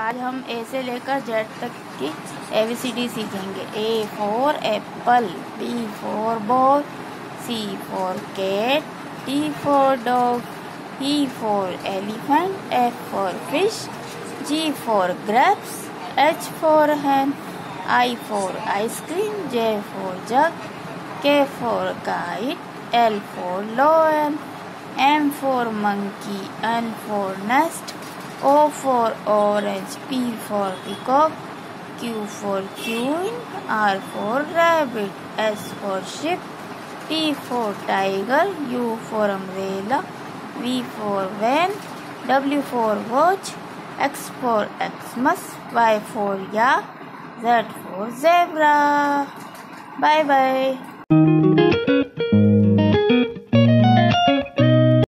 आज हम ए से लेकर जेड तक की ABCD सीखेंगे। A for apple, B for ball, C for cat, D for dog, E for elephant, F for fish, G for grapes, H for hen, I for ice cream, J for jug, K for kite, L for lion, M for monkey, N for nest, O for orange, P for peacock, Q for queen, R for rabbit, S for sheep, T for tiger, U for umbrella, V for van, W for watch, X for Xmas, Y for yak, Z for zebra. Bye bye.